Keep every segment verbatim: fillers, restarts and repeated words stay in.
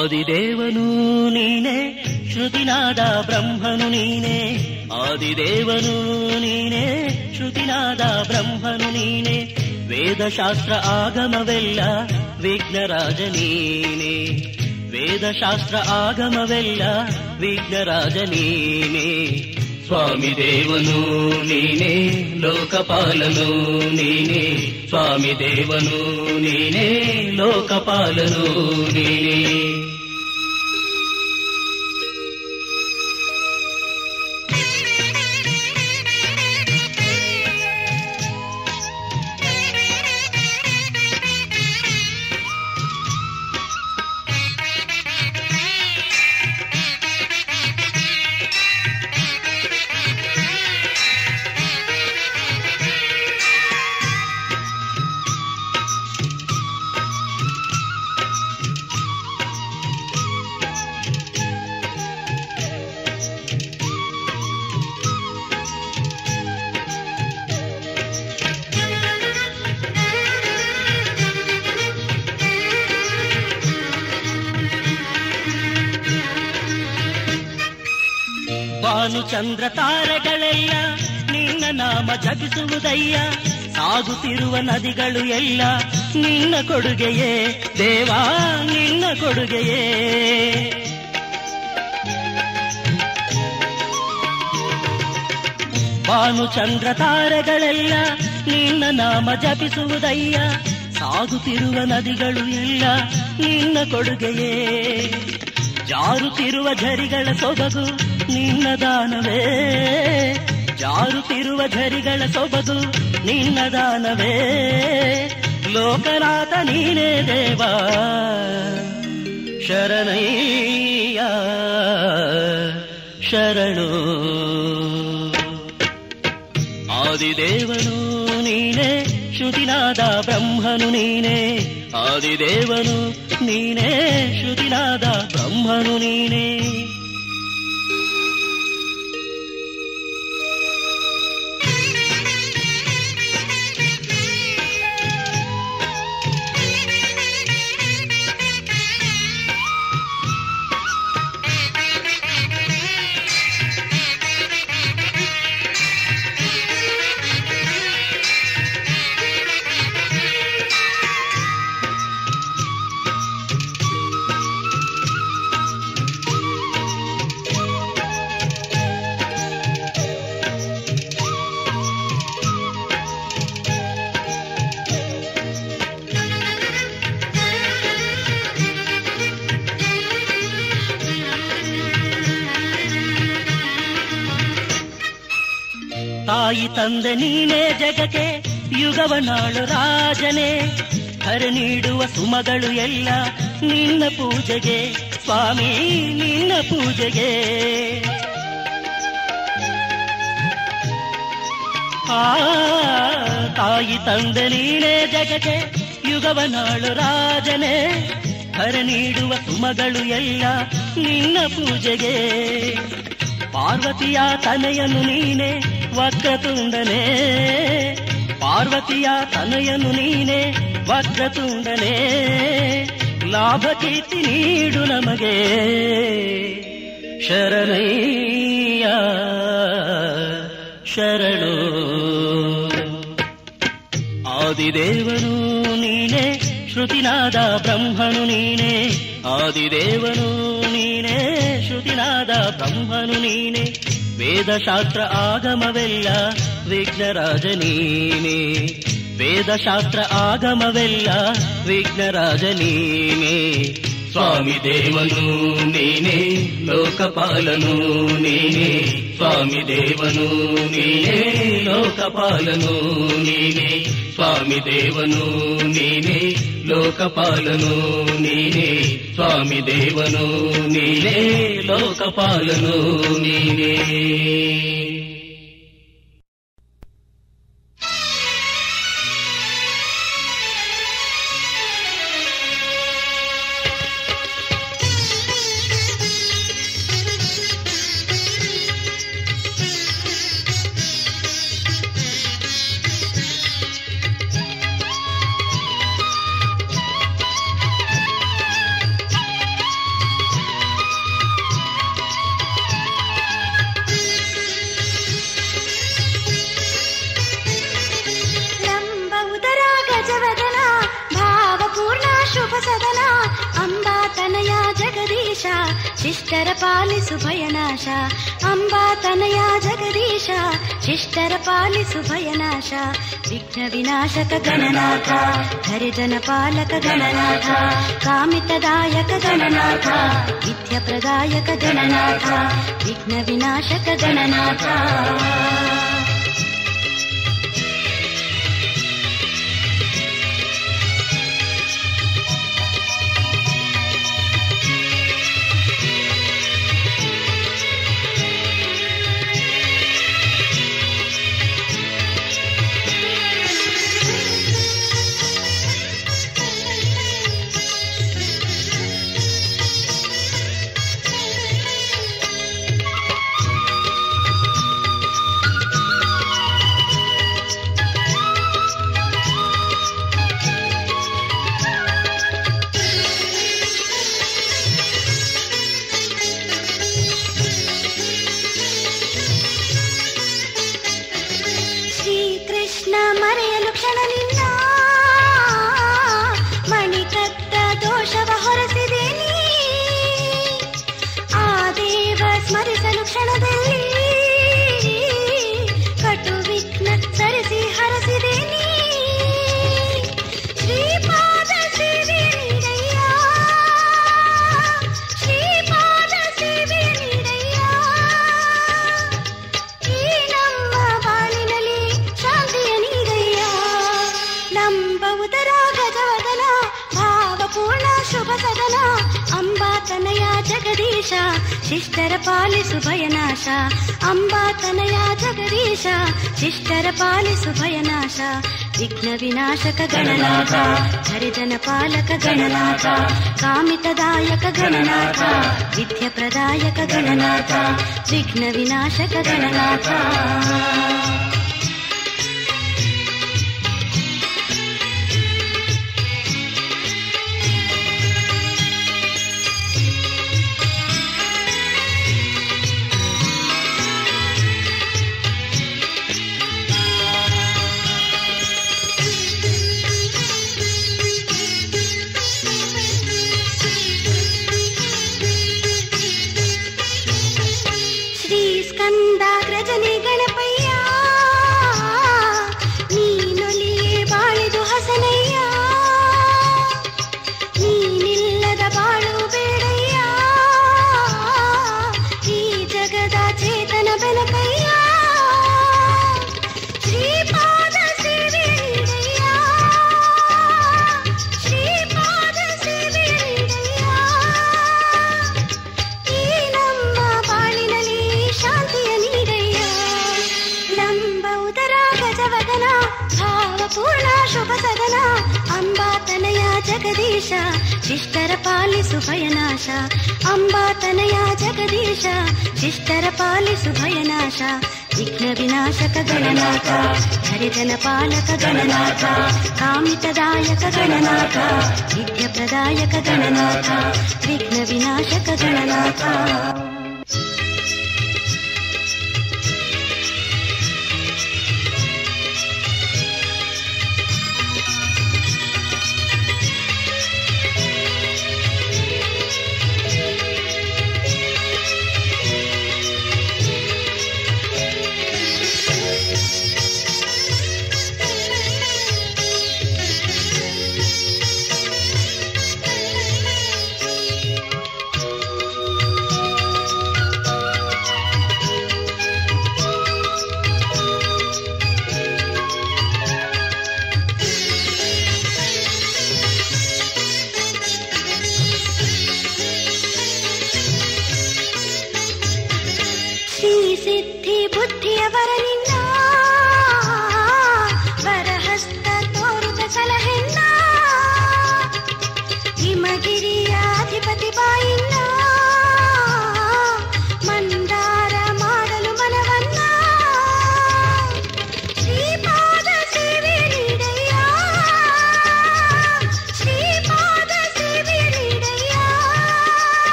ಆದಿದೇವನು ನೀನೆ, ಶ್ರುತಿನಾದ ಬ್ರಹ್ಮನು ನೀನೆ. ಆದಿದೇವನು ನೀನೆ, ಶ್ರುತಿನಾದ ಬ್ರಹ್ಮನು ನೀನೆ. ವೇದಶಾಸ್ತ್ರ ಆಗಮವೆಲ್ಲ ವಿಘ್ನರಾಜ ನೀನೆ. ವೇದಶಾಸ್ತ್ರ ಆಗಮವೆಲ್ಲ ವಿಘ್ನರಾಜ ನೀನೆ. ಸ್ವಾಮಿ ದೇವನು ನೀನೆ, ಲೋಕಪಾಲನು ನೀನೆ. ಸ್ವಾಮಿ ದೇವನು ನೀನೆ, ಲೋಕಪಾಲನು ನೀನೆ. ಚಂದ್ರ ತಾರೆಗಳೆಲ್ಲ ನಿನ್ನ ನಾಮ ಜಪಿಸುವುದಯ್ಯ. ಸಾಗುತ್ತಿರುವ ನದಿಗಳು ಎಲ್ಲ ನಿನ್ನ ಕೊಡುಗೆಯೇ ದೇವಾ, ನಿನ್ನ ಕೊಡುಗೆಯೇ. ಭಾನು ಚಂದ್ರ ತಾರೆಗಳೆಲ್ಲ ನಿನ್ನ ನಾಮ ಜಪಿಸುವುದಯ್ಯ. ಸಾಗುತ್ತಿರುವ ನದಿಗಳು ಎಲ್ಲ ನಿನ್ನ ಕೊಡುಗೆಯೇ. ಜಾರುತ್ತಿರುವ ಝರಿಗಳ ಸೊಬಗು ನಿನ್ನ ದಾನವೇ. ಜಾರುತ್ತಿರುವ ಝರಿಗಳ ಸೊಬಗು ನಿನ್ನ ದಾನವೇ. ಲೋಕನಾಥ ನೀನೇ ದೇವಾ, ಶರಣಯ್ಯ ಶರಣು. ಆದಿದೇವನು ನೀನೆ, ಶ್ರುತಿನಾದ ಬ್ರಹ್ಮನು ನೀನೆ. ಆದಿದೇವನು ನೀನೆ, ಶ್ರುತಿನಾದ ಬ್ರಹ್ಮನು ನೀನೆ. ತಾಯಿ ತಂದೆ ನೀನೇ ಜಗಕ್ಕೆ ಯುಗವನಾಳು ರಾಜನೇ. ಹರ ನೀಡುವ ಸುಮಗಳು ಎಲ್ಲ ನಿನ್ನ ಪೂಜೆಗೆ ಸ್ವಾಮಿ, ನಿನ್ನ ಪೂಜೆಗೆ. ಆ ತಾಯಿ ತಂದೆ ನೀನೇ ಜಗಕ್ಕೆ ಯುಗವನಾಳು ರಾಜನೇ. ಹರ ನೀಡುವ ಸುಮಗಳು ಎಲ್ಲ ನಿನ್ನ ಪೂಜೆಗೆ. ಪಾರ್ವತಿಯ ತನಯನು ನೀನೆ ವಕ್ರತುಂಡನೇ. ಪಾರ್ವತಿಯ ತನಯನು ನೀನೆ ವಕ್ರತುಂಡನೇ. ಲಾಭ ಕೀರ್ತಿ ನೀಡು ನಮಗೆ ಶರಣಯ್ಯ ಶರಣು. ಆದಿದೇವನು ನೀನೆ, ಶ್ರುತಿನಾದ ಬ್ರಹ್ಮನು ನೀನೆ. ಆದಿದೇವನು ನೀನೆ, ಶ್ರುತಿನಾದ ಬ್ರಹ್ಮನು ನೀನೆ. ವೇದಶಾಸ್ತ್ರ ಆಗಮವೆಲ್ಲ ವಿಘ್ನರಾಜ ನೀನೆ. ವೇದಶಾಸ್ತ್ರ ಆಗಮವೆಲ್ಲ ವಿಘ್ನರಾಜ ನೀನೆ. ಸ್ವಾಮಿ ದೇವನು ನೀನೆ, ಲೋಕಪಾಲನು ನೀನೆ. ಸ್ವಾಮಿ ದೇವನು ನೀನೆ, ಲೋಕಪಾಲನು ನೀನೆ. ಸ್ವಾಮಿ ದೇವನು ನೀನೆ, ಲೋಕಪಾಲನು ನೀನೆ. ಸ್ವಾಮಿ ದೇವನು ನೀನೆ, ಲೋಕಪಾಲನು ನೀನೆ. ಶಿಷ್ಟರ ಪಾಲಿಸು ಭಯನಾಶ. ಅಂಬಾ ತನಯ ಜಗದೀಶ ಶಿಷ್ಟರ ಪಾಲಿಸು ಭಯನಾಶ. ವಿಘ್ನ ವಿನಾಶಕ ಗಣನಾಥ ಹರಿಜನ ಪಾಲಕ ಗಣನಾಥ. ಕಾಮಿತದಾಯಕ ಗಣನಾಥ ವಿದ್ಯ ಪ್ರದಾಯಕ ಗಣನಾಥ. ವಿಘ್ನ ವಿನಾಶಕ ಗಣನಾಥ. ಶಿಷ್ಟರ ಪಾಲಿಸು ಭಯನಾಶ. ಅಂಬಾ ತನಯ ಜಗದೀಶ ಶಿಷ್ಟರ ಪಾಲಿಸು ಭಯನಾಶ. ವಿಘ್ನ ವಿನಾಶಕ ಗಣನಾಥ ಹರಿಜನ ಪಾಲಕ ಗಣನಾಥ. ಕಾಮಿತದಾಯಕ ಗಣನಾಥ ವಿದ್ಯ ಪ್ರದಾಯಕ ಗಣನಾಥ. ವಿಘ್ನ ವಿನಾಶಕ ಗಣನಾಥ. ಶಿಷ್ಟರ ಪಾಲಿಸು ಭಯನಾಶ. ಅಂಬಾ ತನಯ ಜಗದೀಶ ಶಿಷ್ಟರ ಪಾಲಿಸು ಭಯನಾಶ. ವಿಘ್ನ ವಿನಾಶಕ ಗಣನಾಥ ಹರಿಜನ ಪಾಲಕ ಗಣನಾಥ. ಕಾಮಿತದಾಯಕ ಗಣನಾಥ ವಿದ್ಯ ಪ್ರದಾಯಕ ಗಣನಾಥ. ವಿಘ್ನ ವಿನಾಶಕ ಗಣನಾಥ.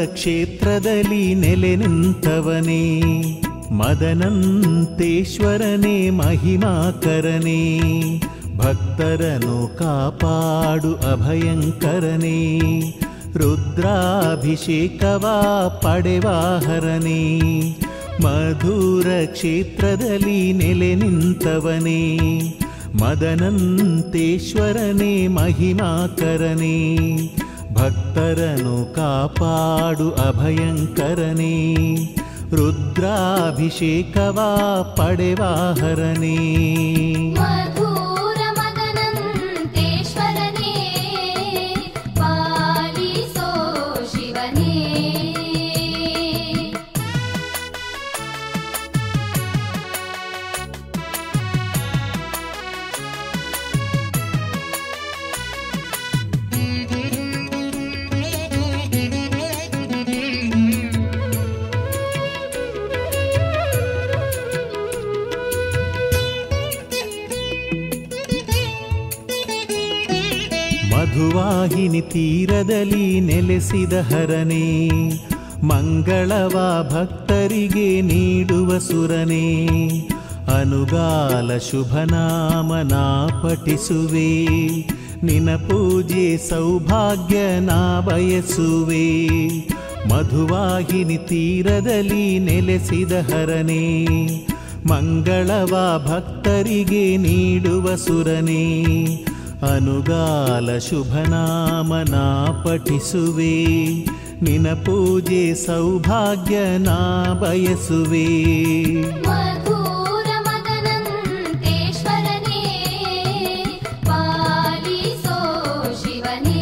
ಕ್ಷೇತ್ರದಲ್ಲಿ ನೆಲೆ ನಿಂತವನೇ ಮದನಂತೇಶ್ವರನೇ ಮಹಿಮಾಕರನೇ ಭಕ್ತರನು ಕಾಪಾಡು ಅಭಯಂಕರನೇ ರುದ್ರಾಭಿಷೇಕವ ಪಡೆವಾಹರನೇ ಮಧುರ ಕ್ಷೇತ್ರದಲ್ಲಿ ನೆಲೆ ನಿಂತವನೇ ಮದನಂತೇಶ್ವರನೇ ಮಹಿಮಾಕರನೇ ಭಕ್ತರನು ಕಾಪಾಡು ಅಭಯಂಕರನೇ ರುದ್ರಾಭಿಷೇಕವ ಪಡೆವಾಹರನೇ ಮಧುರ ಮದನಂತೇಶ್ವರನೇ ಪಾಲಿಸೋ ಶಿವನೇ ಮಧುವಾಹಿನಿ ತೀರದಲ್ಲಿ ನೆಲೆಸಿದ ಹರನೇ ಮಂಗಳವ ಭಕ್ತರಿಗೆ ನೀಡುವ ಸುರನೇ ಅನುಗಾಲ ಶುಭನಾಮನ ಪಠಿಸುವೆ ನಿನ ಪೂಜೆ ಸೌಭಾಗ್ಯ ನಾ ಬಯಸುವೆ ಮಧುವಾಹಿನಿ ತೀರದಲ್ಲಿ ನೆಲೆಸಿದ ಹರನೇ ಮಂಗಳವ ಭಕ್ತರಿಗೆ ನೀಡುವ ಸುರನೇ ಅನುಗಾಲ ಶುಭನಾಮನ ಪಠಿಸುವೆ ನಿನ ಪೂಜೆ ಸೌಭಾಗ್ಯ ನಾ ಬಯಸುವೆ ಮಧುರ ಮದನಂತೇಶ್ವರನೇ ಪಾಲಿಸೋ ಶಿವನೇ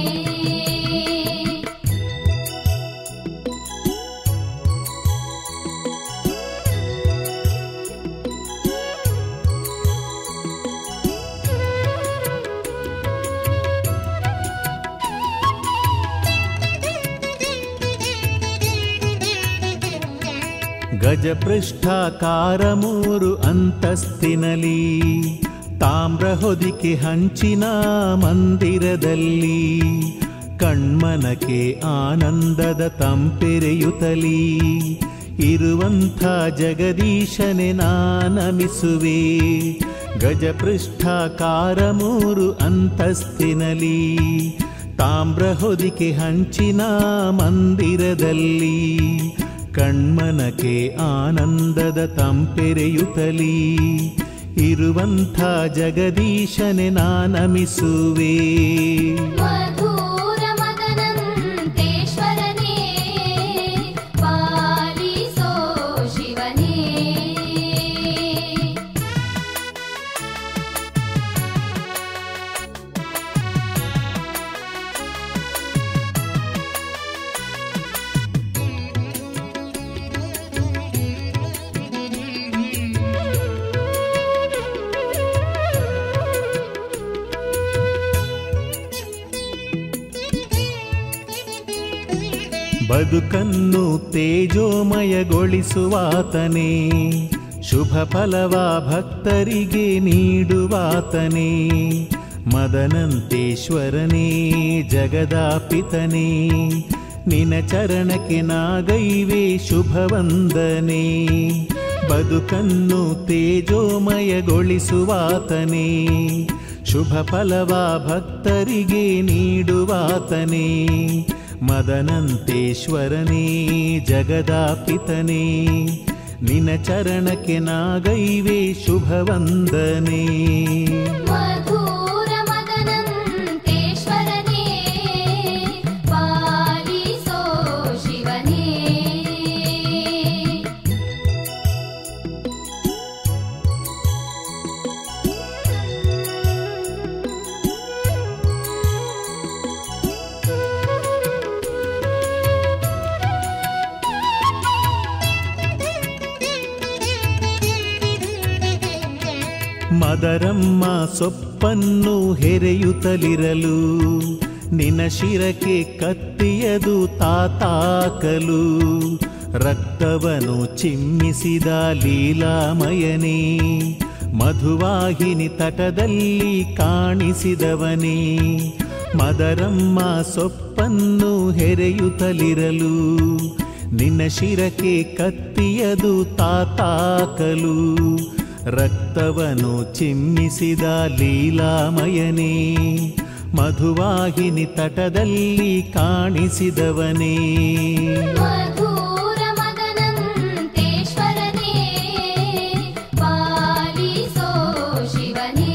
ಗಜಪೃಷ್ಠಾಕಾರ ಮೂರು ಅಂತಸ್ತಿನಲಿ ತಾಮ್ರ ಹೊದಿಕೆ ಹಂಚಿನ ಮಂದಿರದಲ್ಲಿ ಕಣ್ಮನಕ್ಕೆ ಆನಂದದ ತಂಪೆರೆಯುತ್ತಲೀ ಇರುವಂಥ ಜಗದೀಶನೆ ನಾನಮಿಸುವೆ ಗಜಪೃಷ್ಠಾಕಾರ ಮೂರು ಅಂತಸ್ತಿನಲಿ ತಾಮ್ರ ಹೊದಿಕೆ ಹಂಚಿನ ಮಂದಿರದಲ್ಲಿ ಕಣ್ಮನಕ್ಕೆ ಆನಂದದ ತಂಪೆರೆಯುತ್ತಲೀ ಇರುವಂಥ ಜಗದೀಶನೆ ನಾನಮಿಸುವೆ ಮಧುರ ಮದನಂತೇಶ್ವರನೇ ಪಾಲಿಸೋ ಶಿವನೇ ಬದುಕನ್ನು ತೇಜೋಮಯಗೊಳಿಸುವಾತನೇ ಶುಭ ಫಲವ ಭಕ್ತರಿಗೆ ನೀಡುವಾತನೇ ಮದನಂತೇಶ್ವರನೇ ಜಗದಾಪಿತನೇ ನಿನ ಚರಣಕ್ಕೆ ನಾಗೈವೆ ಶುಭವಂದನೆ ಬದುಕನ್ನು ತೇಜೋಮಯಗೊಳಿಸುವಾತನೇ ಶುಭ ಫಲವ ಭಕ್ತರಿಗೆ ನೀಡುವಾತನೇ ಮದನಂತೇಶ್ವರನೇ ಜಗದಾಪಿತನೇ ನಿನ ಚರಣಕ್ಕೆ ನಾಗೈವೆ ಶುಭವಂದನೆ ಮಧುರ ಮದನಂತೇಶ್ವರನೇ ಪಾಲಿಸೋ ಶಿವನೇ ಮದರಮ್ಮ ಸೊಪ್ಪನ್ನು ಹೆರೆಯುತ್ತಲಿರಲು ನಿನ ಶಿರಕ್ಕೆ ಕತ್ತಿಯದು ತಾತಾಕಲು ರಕ್ತವನು ಚಿಮ್ಮಿಸಿದ ಲೀಲಾಮಯನೇ ಮಧುವಾಹಿನಿ ತಟದಲ್ಲಿ ಕಾಣಿಸಿದವನೇ ಮದರಮ್ಮ ಸೊಪ್ಪನ್ನು ಹೆರೆಯುತ್ತಲಿರಲು ನಿನ್ನ ಶಿರಕ್ಕೆ ಕತ್ತಿಯದು ತಾತಾಕಲು ರಕ್ತವನು ಚಿಮ್ಮಿಸಿದ ಲೀಲಾಮಯನೇ ಮಧುವಾಹಿನಿ ತಟದಲ್ಲಿ ಕಾಣಿಸಿದವನೇ ಮಧುರ ಮದನಂತೇಶ್ವರನೇ ಪಾಲಿಸೋ ಶಿವನೇ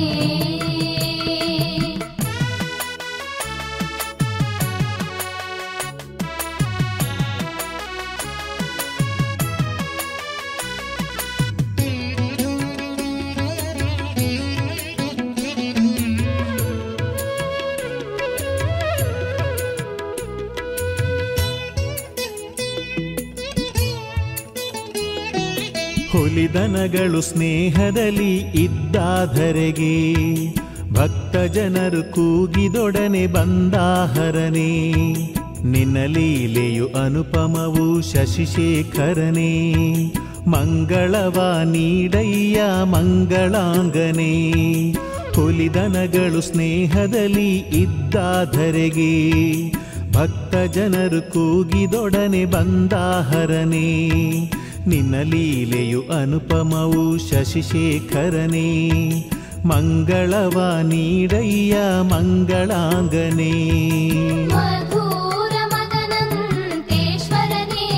ಹುಲಿದನಗಳು ಸ್ನೇಹದಲ್ಲಿ ಇದ್ದಾಧರೆಗೆ ಭಕ್ತ ಜನರು ಕೂಗಿದೊಡನೆ ಬಂದಾಹರನೇ ನಿನ್ನ ಲೀಲೆಯು ಅನುಪಮವು ಶಶಿಶೇಖರನೇ ಮಂಗಳವ ನೀಡಯ್ಯ ಮಂಗಳಾಂಗನೇ ಹುಲಿದನಗಳು ಸ್ನೇಹದಲ್ಲಿ ಇದ್ದಾಧರೆಗೆ ಭಕ್ತ ಜನರು ಕೂಗಿದೊಡನೆ ಬಂದಾಹರನೇ ನಿನ್ನ ಲೀಲೆಯು ಅನುಪಮವು ಶಶಿಶೇಖರನೇ ಮಂಗಳವ ನೀಡಯ್ಯ ಮಂಗಳಾಂಗನೇ ಮಧುರ ಮದನಂತೇಶ್ವರನೇ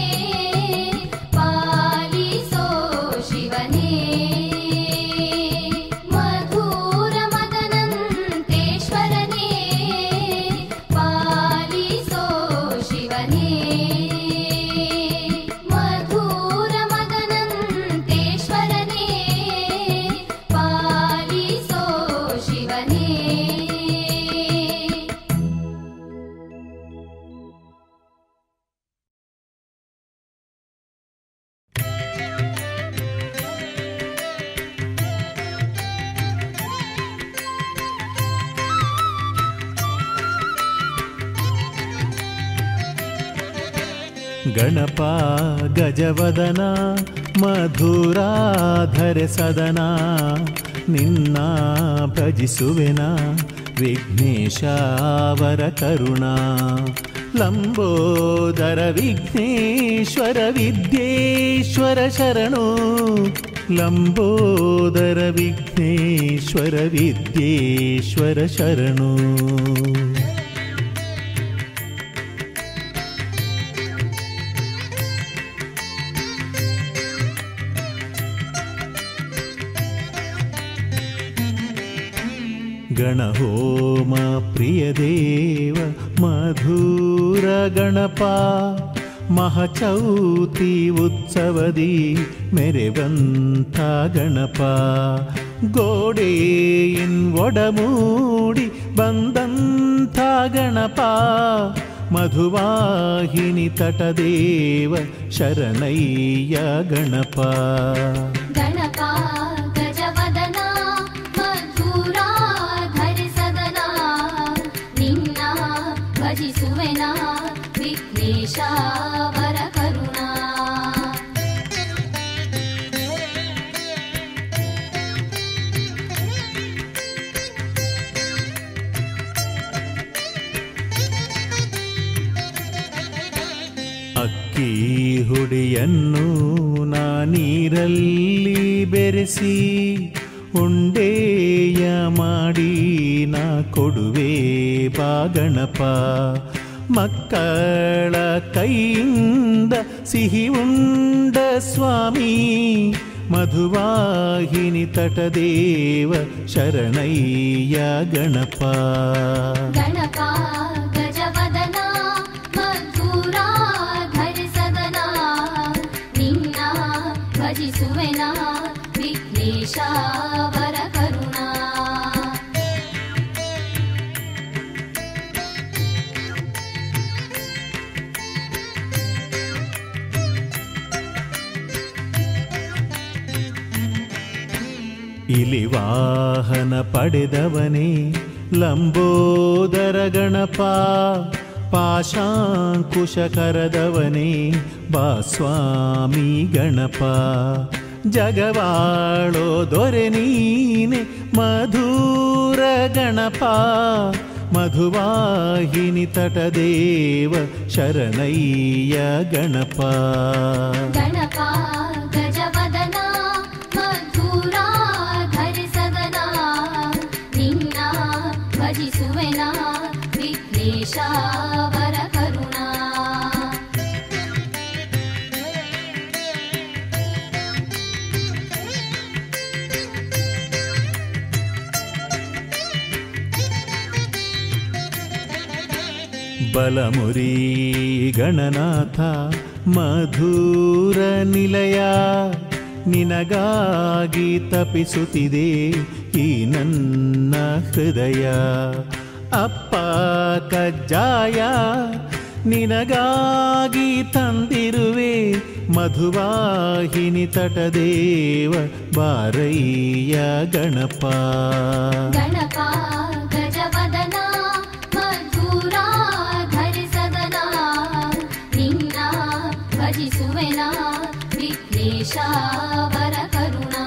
ಪಾಲಿಸೋ ಶಿವನೇ ಮಧುರ ಮದನಂತೇಶ್ವರನೇ ಪಾಲಿಸೋ ಶಿವನೇ ಗಣಪ ಗಜವದನ ಮಧುರಾಧರೆ ಸದನ ನಿನ್ನ ಭಜಿಸುವೆನ ವಿಘ್ನೇಶಾವರ ಕರುಣಾ ಲಂಬೋದರ ವಿಘ್ನೇಶ್ವರ ವಿದ್ಯೇಶ್ವರ ಶರಣು ಲಂಬೋದರ ವಿಘ್ನೇಶ್ವರ ವಿದ್ಯೇಶ್ವರ ಶರಣು ಗಣಹೋಮ ಪ್ರಿಯದೇವ ಮಧುರ ಗಣಪ ಮಹಚೌತಿ ಉತ್ಸವದಿ ಮೆರೆವಂಥ ಗಣಪ ಗೋಡೆಯಿನ್ ಒಡಮೂಡಿ ಬಂದಂಥ ಗಣಪ ಮಧುವಾಹಿನಿ ತಟದೇವ ಶರಣಯ್ಯ ಗಣಪ ಗಣಪ ಗಜವದನ ಮಧುರಾಧರೆ ಸದನ ನಿನ್ನ ಭಜಿಸುವೆನ ವಿಘ್ನೇಶಾವರ ಕರುಣಾ ಅಕ್ಕಿ ಹುಡಿಯನ್ನು ನಾ ನೀರಲ್ಲಿ ಬೆರೆಸಿ ಉಂಡೆಯ ಮಾಡಿ ನಾ ಕೊಡುವೆ ಬಾ ಗಣಪ ಮಕ್ಕಳ ಕೈಯಿಂದ ಸಿಹಿ ಉಂಡ ಸ್ವಾಮಿ ಮಧುವಾಹಿನಿ ತಟದೇವ ಶರಣಯ್ಯ ಗಣಪ ಗಣಪ ಗಜವದನ ಮಧುರಾಧರೆ ಸದನ ನಿನ್ನ ಭಜಿಸುವೆನ ವಿಘ್ನೇಶಾವರ ಕರುಣಾ ಇಲಿ ವಾಹನ ಪಡೆದವನೇ ಲಂಬೋದರ ಗಣಪ ಪಾಶಾಂಕುಶ ಕರದವನೇ ಬಾ ಸ್ವಾಮಿ ಗಣಪ ಜಗವಾಳೋ ದೊರೆ ನೀನೆ ಮಧುರ ಗಣಪ ಮಧುವಾಹಿನಿ ತಟದೇವ ಶರಣಯ್ಯ ಗಣಪ ಗಣಪ ಗಜವದನ ಮಧುರಾಧರಿ ಸದನ ನಿನ್ನ ಭಜಿಸುವೆನ ವಿಘ್ನೇಶ ವರ ಕರುಣಾ ಬಲಮುರಿ ಗಣನಾಥ ಮಧುರ ನಿಲಯ ನಿನಗಾಗಿ ತಪಿಸುತ್ತಿದೆ ಈ ನನ್ನ ಹೃದಯ ಅಪ್ಪ ಕಜ್ಜಾಯ ನಿನಗಾಗಿ ತಂದಿರುವೆ ಮಧುವಾಹಿನಿ ತಟದೇವ ಬಾರಯ್ಯ ಗಣಪ ಗಣಪ ಗಜವದನ ಮಧುರಾಧರಿ ಸದನ ನಿನ್ನ ಭಜಿಸುವೆನ ವಿಘ್ನೇಶ ವರ ಕರುಣಾ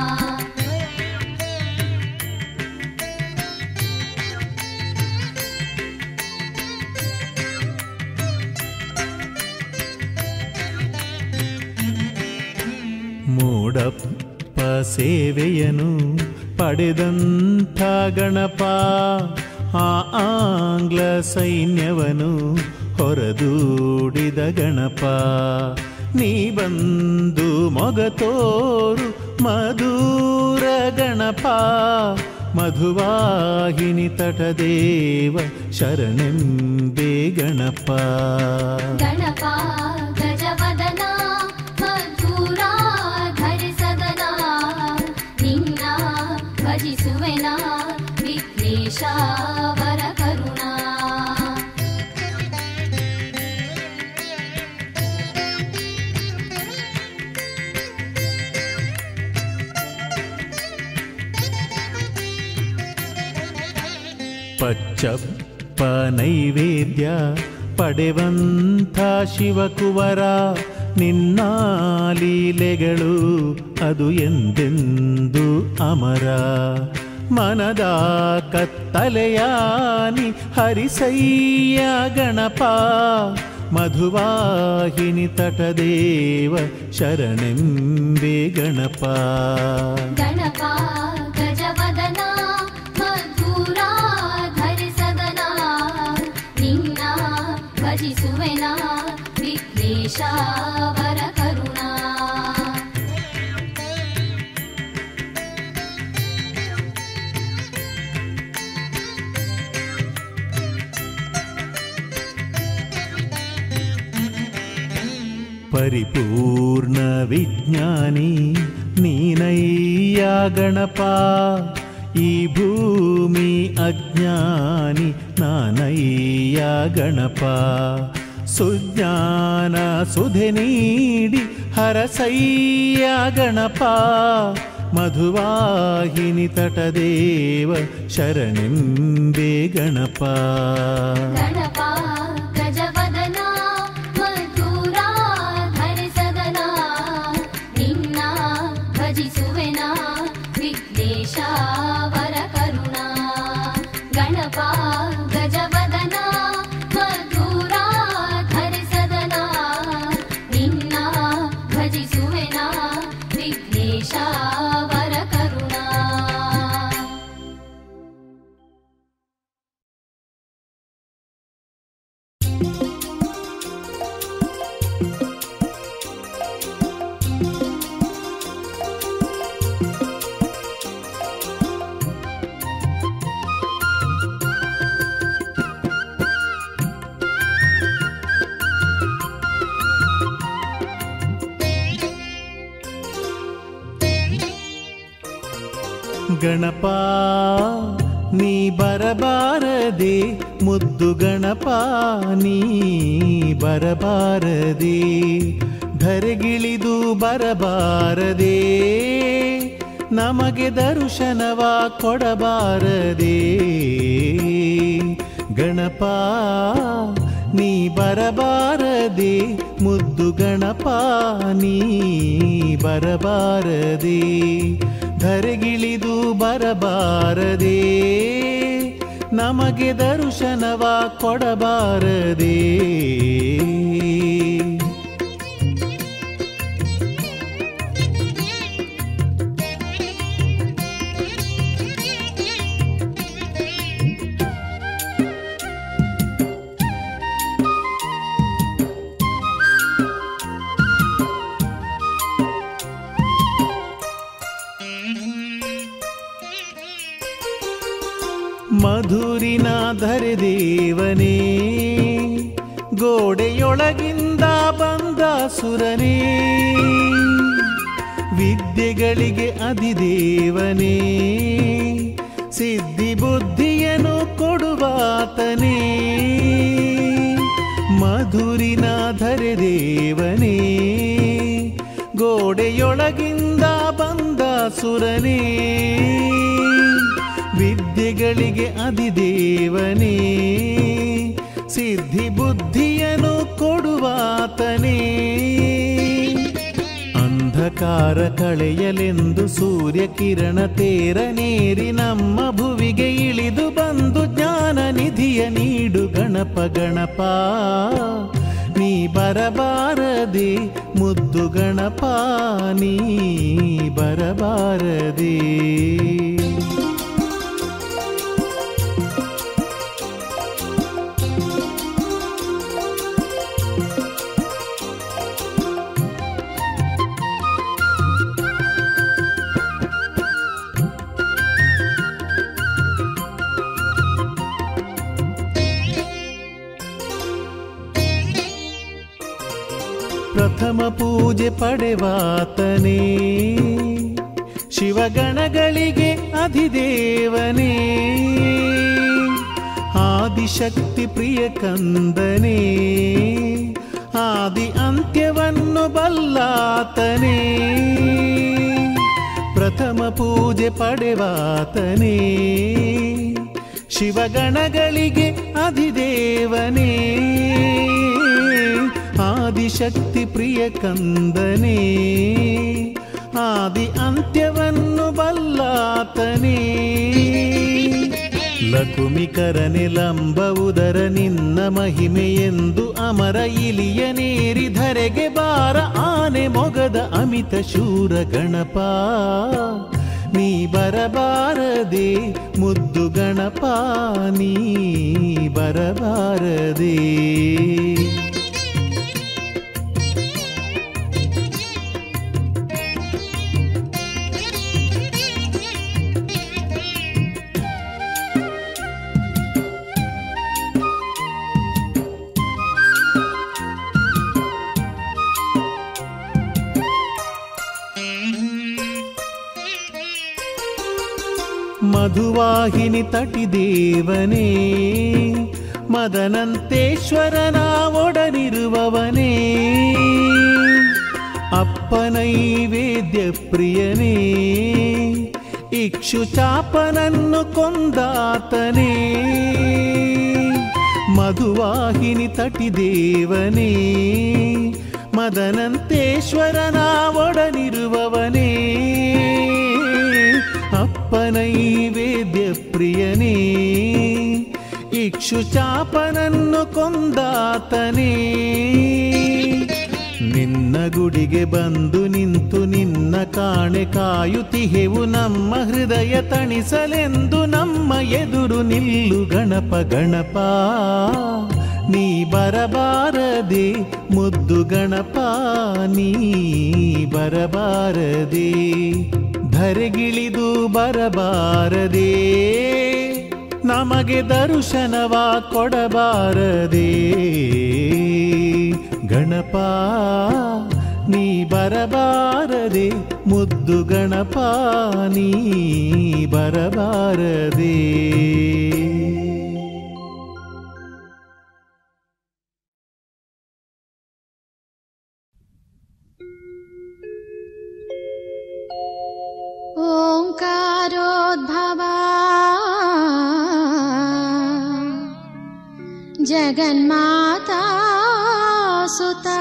ಮೂಡಪ್ಪ ಸೇವೆಯನು ಪಡೆದಂಥ ಗಣಪ ಆ ಆಂಗ್ಲ ಸೈನ್ಯವನು ಹೊರದೂಡಿದ ಗಣಪ ನೀ ಬಂದು ಮೊಗತೋರು ಮಧುರ ಗಣಪ ಮಧುವಾಹಿನಿ ತಟದೇವ ಶರಣೆಂಬೆ ಗಣಪ ಗಣಪ ಗಜವದನ ಮಧುರಾಧರಿ ಸದನ ನಿನ್ನ ಭಜಿಸುವೆನ ವಿಘ್ನೇಶ ವರ ಕರುಣಾ ಪಚ್ಚಪ್ಪ ನೈವೇದ್ಯ ಪಡೆವಂಥ ಶಿವಕುವರ ನಿನ್ನ ಲೀಲೆಗಳು ಅದು ಎಂದೆಂದು ಅಮರ ಮನದ ಕತ್ತಲೆಯಾನಿ ಹರಿಸಯ್ಯ ಗಣಪ ಮಧುವಾಹಿನಿ ತಟದೇವ ಶರಣೆಂಬೆ ಗಣಪ ಗಣಪ ಗಜವದನ ಮಧುರಾಧರಿ ಸದನ ನಿನ್ನ ಭಜಿಸುವೆನ ವಿಘ್ನೇಶ ವರ ಕರುಣಾ ಪರಿಪೂರ್ಣ ವಿಜ್ಞಾನಿ ನೀನಯ್ಯ ಗಣಪ ಈ ಭೂಮಿ ಅಜ್ಞಾನಿ ನಾನಯ್ಯ ಗಣಪ ಸುಜ್ಞಾನ ಸುಧೆ ನೀಡಿ ಹರಸಯ್ಯ ಗಣಪ ಮಧುವಾಹಿನಿ ತಟದೇವ ಶರಣೆಂಬೆ ಗಣಪ ಗಣಪ ಗಜವದನ ಮಧುರಾಧರಿ ಸದನ ನಿನ್ನ ಭಜಿಸುವೆನ ವಿಘ್ನೇಶ ವರ ಕರುಣಾ ಗಣಪ ಗಜವದನ ಮಧುರಾಧರಿ ಸದನ ನಿನ್ನ ಭಜಿಸುವೆನ ವಿಘ್ನೇಶ ವರ ಕರುಣಾ ಗಣಪ ನೀ ಬರಬಾರದೆ ಮುದ್ದು ಗಣಪ ನೀ ಬರಬಾರದೆ ಧರೆಗಿಳಿದು ಬರಬಾರದೆ ನಮಗೆ ದರ್ಶನವ ಕೊಡಬಾರದೆ ಗಣಪ ನೀ ಬರಬಾರದೆ ಮುದ್ದು ಗಣಪ ನೀ ಬರಬಾರದೆ ಧರೆಗಿಳಿದು ಬರಬಾರದೆ ನಮಗೆ ದರ್ಶನವ ಕೊಡಬಾರದೇ. ಮಧುರಿನಾಧರೆ ದೇವನೇ, ಗೋಡೆಯೊಳಗಿಂದ ಬಂದ ಸುರನೇ, ವಿದ್ಯೆಗಳಿಗೆ ಅಧಿದೇವನೇ, ಸಿದ್ಧಿ ಬುದ್ಧಿಯನ್ನು ಕೊಡುವಾತನೇ. ಮಧುರಿನಾಧರೆ ದೇವನೇ, ಗೋಡೆಯೊಳಗಿಂದ ಬಂದ ಸುರನೇ, ವಿದ್ಯೆಗಳಿಗೆ ಅಧಿದೇವನೇ, ಸಿದ್ಧಿ ಬುದ್ಧಿಯನ್ನು ಕೊಡುವಾತನೇ. ಅಂಧಕಾರ ಕಳೆಯಲೆಂದು ಸೂರ್ಯ ಕಿರಣ ತೇರನೇರಿ ನಮ್ಮ ಭುವಿಗೆ ಇಳಿದು ಬಂದು ಜ್ಞಾನ ನಿಧಿಯ ನೀಡು ಗಣಪ ಗಣಪ. ನೀ ಬರಬಾರದೆ ಮುದ್ದು ಗಣಪ, ನೀ ಬರಬಾರದೆ. ಪ್ರಥಮ ಪೂಜೆ ಪಡೆವಾತನೇ, ಶಿವಗಣಗಳಿಗೆ ಅಧಿದೇವನೇ, ಆದಿಶಕ್ತಿ ಪ್ರಿಯ ಕಂದನೇ, ಆದಿ ಅಂತ್ಯವನ್ನು ಬಲ್ಲಾತನೇ. ಪ್ರಥಮ ಪೂಜೆ ಪಡೆವಾತನೇ, ಶಿವಗಣಗಳಿಗೆ ಅಧಿದೇವನೇ, ಆದಿಶಕ್ತಿ ಪ್ರಿಯ ಕಂದನೇ, ಆದಿ ಅಂತ್ಯವನ್ನು ಬಲ್ಲಾತನೇ. ಲಕುಮಿಕರನೆ ಲಂಬ ಉದರ ನಿನ್ನ ಮಹಿಮೆಯೆಂದು ಅಮರ ಇಲಿಯನೇರಿ ಧರೆಗೆ ಬಾರ ಆನೆ ಮೊಗದ ಅಮಿತ ಶೂರ ಗಣಪ. ನೀ ಬರಬಾರದೆ ಮುದ್ದು ಗಣಪ, ನೀ ಬರಬಾರದೆ. ಮಧುವಾಹಿನಿ ತಟಿದೇವನೇ, ಮದನಂತೇಶ್ವರನ ಒಡನಿರುವವನೇ, ಅಪ್ಪನೈವೇದ್ಯ ಪ್ರಿಯನೇ, ಇಕ್ಷು ಚಾಪನನ್ನು ಕೊಂದಾತನೇ. ಮಧುವಾಹಿನಿ ತಟಿದೇವನೇ, ಮದನಂತೇಶ್ವರನ ಒಡನಿರುವವನೇ, ಅಪ್ಪನೈವೇದ್ಯ ಪ್ರಿಯನೇ, ಇಕ್ಷು ಚಾಪನನ್ನು ಕೊಂದಾತನೇ. ನಿನ್ನ ಗುಡಿಗೆ ಬಂದು ನಿಂತು ನಿನ್ನ ಕಾಣೆ ಕಾಯುತ್ತಿಹೆವು, ನಮ್ಮ ಹೃದಯ ತಣಿಸಲೆಂದು ನಮ್ಮ ಎದುರು ನಿಲ್ಲು ಗಣಪ ಗಣಪ. ನೀ ಬರಬಾರದೆ ಮುದ್ದು ಗಣಪ, ನೀ ಬರಬಾರದೆ. ಧರೆಗಿಳಿದು ಬರಬಾರದೆ, ನಮಗೆ ದರ್ಶನವ ಕೊಡಬಾರದೆ. ಗಣಪ ನೀ ಬರಬಾರದೆ ಮುದ್ದು ಗಣಪ, ನೀ ಬರಬಾರದೆ. ಓಂಕಾರೋದ್ಭವ ಜಗನ್ಮಾತಾ ಸುತಾ,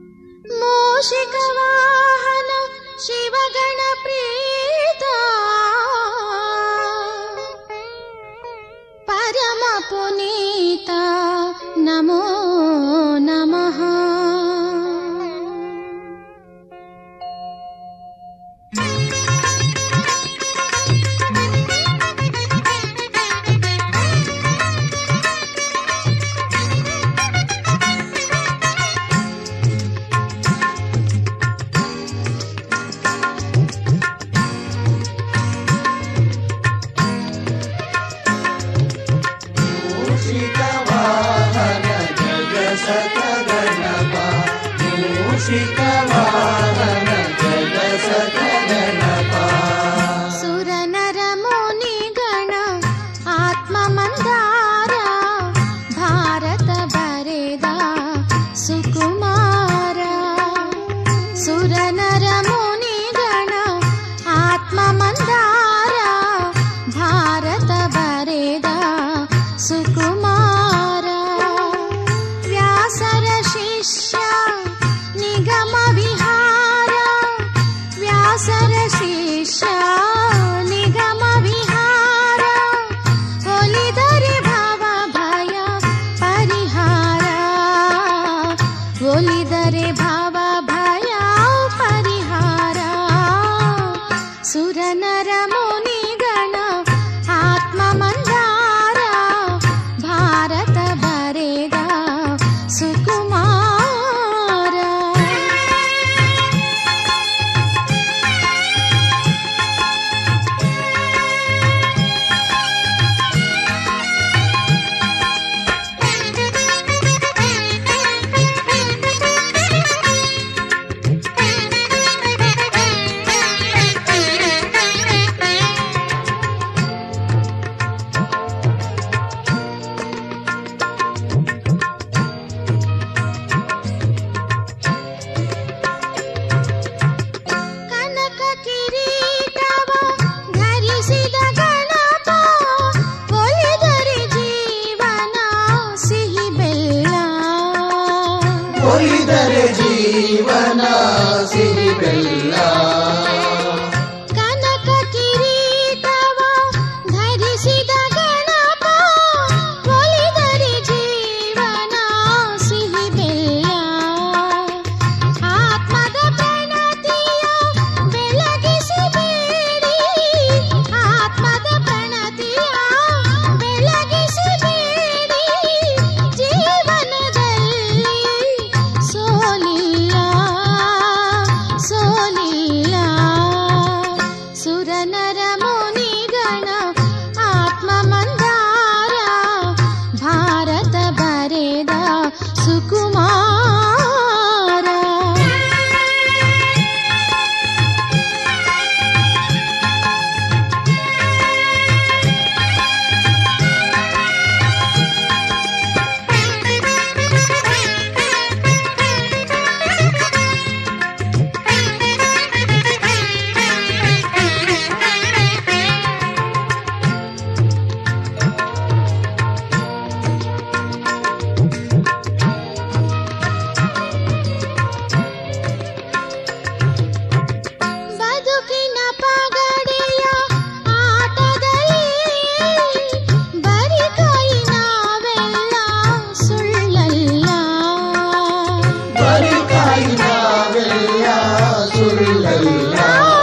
ಮೂಷಿಕ ವಾಹನ ಶಿವಗಣ ಪ್ರೀತ, ಗಣಪ ಮೂಷಿಕ ವಾಹನ ಜಗ ಸತ ಗಣಪ. ಸುರನರ ಮುನಿಗಣ ಆತ್ಮ ಮಂದಾರ ಭಾರತ ಬರೆದ ಸುಕುಮಾರ. ಸುರನರ ಮುನಿಗಣ ಆತ್ಮ ಮಂದಾರ ಭಾರತ ಬರೆದ ಸುಕುಮಾರ. ವ್ಯಾಸರ ಶಿಷ್ಯ ನಿಗಮ ವಿಹಾರ. ವ್ಯಾಸರ ಶಿಷ್ಯ ನಿಗಮ ವಿಹಾರ. ಒಲಿದರೆ ಭವ ಭಯ ಪರಿಹಾರ. ಒಲಿದರೆ ಭವ ಭಯ ಪರಿಹಾರ. ಸುರನರ ಮುನಿಗಣ ಆತ್ಮ ಮಂದಾರ ಭಾರತ ಬರೆದ ಸುಕುಮಾರ. ಕನಕ ಕಿರೀಟವ ಧರಿಸಿದ ಗಣಪ ಒಲಿದರೆ ಜೀವನ ಸಿಹಿ ಬೆಲ್ಲ. ಒಲಿದರೆ ಜೀವನ ಸಿಹಿ ಬೆಲ್ಲ. ಕನಕ ಕಿರೀಟವ ಧರಿಸಿದ ಗಣಪ ಒಲಿದರೆ ಜೀವನ ಸಿಹಿ ಬೆಲ್ಲ. ಆತ್ಮದ ಪ್ರಣತಿಯ ಬೆಳಗಿಸಬೇಡಿ. ಆತ್ಮದ ಪ್ರಣತಿಯ ಬೆಳಗಿಸಬೇಡಿ. ಜೀವನದಲ್ಲಿ ಸೋಲಿಲ್ಲ ಸೋಲಿಲ್ಲ. ಸುರನರ ಮುನಿಗಣ ಆತ್ಮ ಮಂದಾರ ಭಾರತ ಬರೆದ ಸುಕುಮಾರ. ಬದುಕಿನ ಪಗಡೆಯ ಆಟದಲ್ಲಿ ಬರಿ ಕೈ ನಾವೆಲ್ಲ ಸುಳ್ಳಲ್ಲ. ಬರಿ ಕೈ ನಾವೆಲ್ಲ ಸುಳ್ಳಲ್ಲ.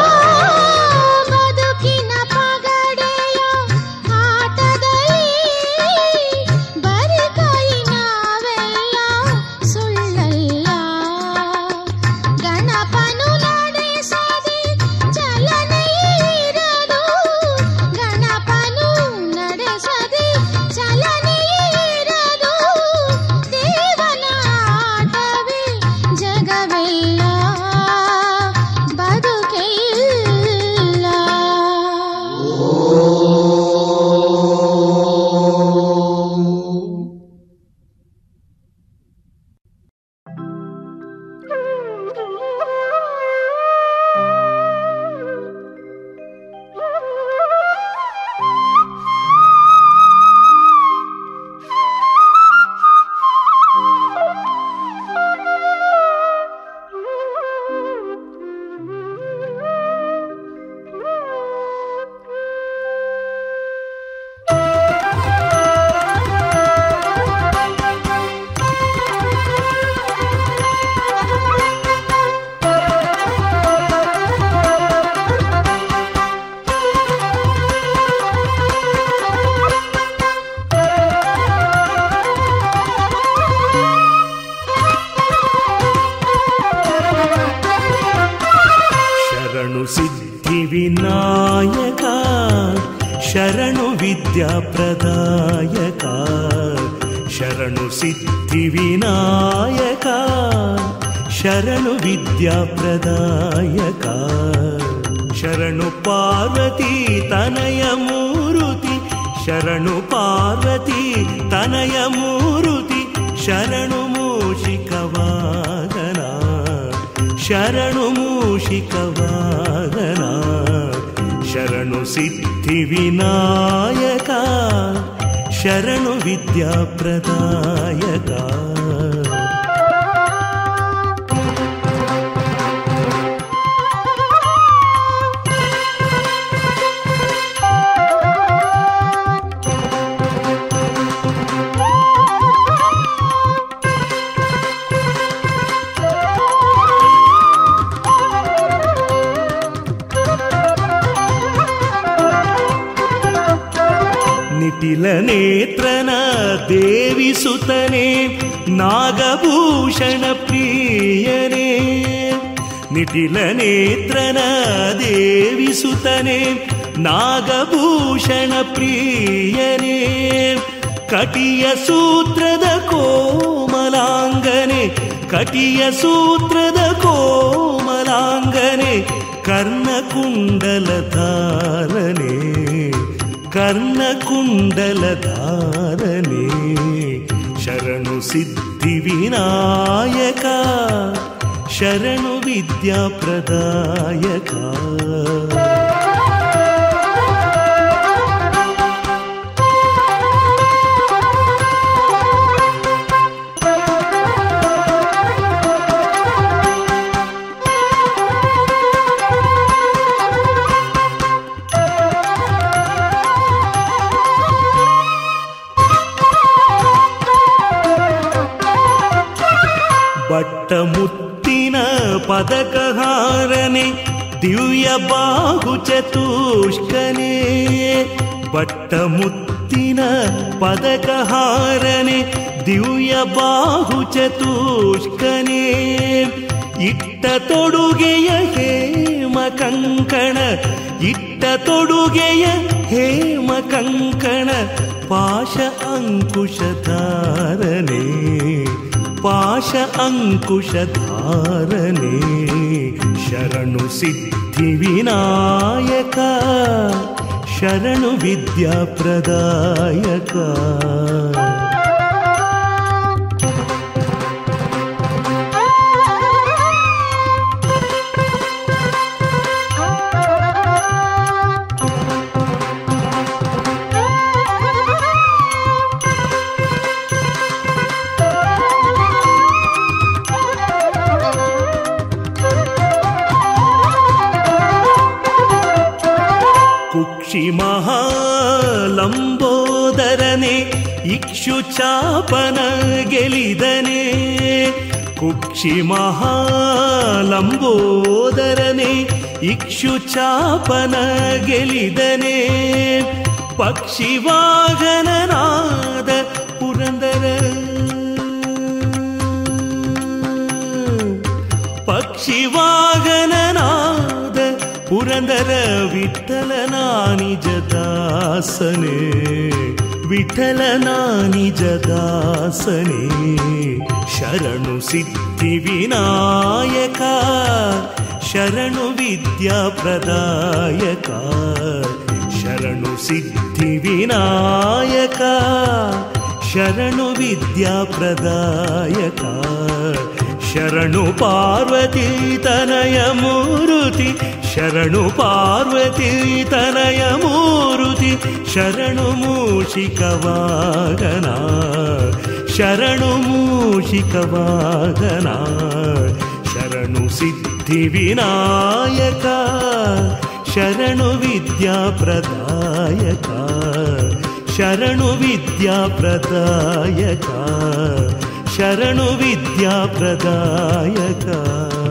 ಬದುಕಿನ ಪಗಡೆಯ ಆಟದಲ್ಲಿ ಬರಿ ಕೈ ನಾವೆಲ್ಲ ಸುಳ್ಳಲ್ಲ. ಗಣಪನು ನಡೆಸದೆ ಚಲನೆ ಇರದು. ಗಣಪನು ನಡೆಸದೆ ಚಲನೆ ಇರದು. ದೇವನ ಆಟವೇ ಜಗವೆಲ್ಲ ಬದುಕಿಲ್ಲ. ವಿನಾಯಕ ಶರಣು ವಿದ್ಯಾ ಪ್ರದಾಯಕ ಶರಣು ಸಿದ್ಧಿ ವಿನಾಯಕ ಶರಣು ವಿದ್ಯಾ ಪ್ರದಾಯಕ ಶರಣು ಪಾರ್ವತಿ ತನಯ ಮೂರುತಿ ಶರಣು ಪಾರ್ವತಿ ತನಯ ಮೂರುತಿ ಶರಣು ಮೂಷಿಕ ವಾಹನ ಶರಣು ಮೂಷಿಕ ವಾಹನ ಶರಣು ಸಿದ್ಧಿ ವಿನಾಯಕ ಶರಣು ವಿದ್ಯಾ ಪ್ರದಾಯಕ ನಿಟಿಲ ನೇತ್ರನ ದೇವಿ ಸುತನೆ ನಾಗಭೂಷಣ ಪ್ರಿಯನೇ ನಿಟಿಲ ನೇತ್ರನ ದೇವಿ ಸುತನೆ ನಾಗಭೂಷಣ ಪ್ರಿಯನೇ ಕಟಿಯ ಸೂತ್ರದ ಕೋಮಲಾಂಗನೆ ಕಟಿಯ ಸೂತ್ರದ ಕೋಮಲಾಂಗನೆ ಕರ್ಣಕುಂಡಲ ಧಾರನೆ ಕರ್ಣಕುಂಡಲ ಧಾರನೆ ಶರಣು ಸಿದ್ಧಿ ವಿನಾಯಕ ಶರಣು ವಿದ್ಯಾ ಪ್ರದಾಯಕ ಬಟ್ಟ ಮುತ್ತಿನ ಪದಕಹಾರನೆ ದಿವ್ಯ ಬಾಹು ಚತುಷ್ಕನೇ ಬಟ್ಟ ಮುತ್ತಿನ ಪದಕಹಾರನೆ ದಿವ್ಯ ಬಾಹು ಚತುಷ್ಕನೇ ಇಟ್ಟ ತೊಡುಗೆಯ ಹೇಮ ಕಂಕಣ ಇಟ್ಟ ತೊಡುಗೆಯ ಹೇಮ ಕಂಕಣ ಪಾಶ ಅಂಕುಶಧಾರನೆ ಪಾಶ ಅಂಕುಶಧಾರನೆ ಶರಣು ಸಿದ್ಧಿ ವಿನಾಯಕ ಶರಣು ವಿದ್ಯಾ ಪ್ರದಾಯಕ ಕುಕ್ಷಿ ಮಹಾಲಂಬೋದರನೆ ಇಕ್ಷು ಚಾಪನ ಗೆಲಿದನೆ ಕುಕ್ಷಿ ಮಹಾಲಂಬೋದರನೆ ಇಕ್ಷು ಚಾಪನ ಗೆಲಿದನೆ ಪಕ್ಷಿ ವಾಹನನಾದ ಪುರಂದರ ಪಕ್ಷಿ ವಾಹನನಾದ ಪುರಂದರ ವಿಠಲನ ನಿಜ ದಾಸನೆ ವಿಠಲನ ನಿಜ ದಾಸನೆ ಶರಣು ಸಿದ್ಧಿ ವಿನಾಯಕ ಶರಣು ವಿದ್ಯಾ ಪ್ರದಾಯಕ ಶರಣು ಸಿದ್ಧಿ ವಿನಾಯಕ ಶರಣು ವಿದ್ಯಾ ಪ್ರದಾಯಕ ಶರಣು ಪಾರ್ವತಿ ತನಯ ಮೂರುತಿ ಶರಣು ಪಾರ್ವತಿ ತನಯ ಮೂರುತಿ ಶರಣು ಮೂಷಿಕ ವಾಹನ ಶರಣು ಮೂಷಿಕ ವಾಹನ ಶರಣು ಸಿದ್ಧಿ ವಿನಾಯಕ ಶರಣು ವಿದ್ಯಾ ಪ್ರದಾಯಕ ಶರಣು ವಿದ್ಯಾ ಪ್ರದಾಯಕ ಶರಣು ವಿದ್ಯಾ ಪ್ರದಾಯಕ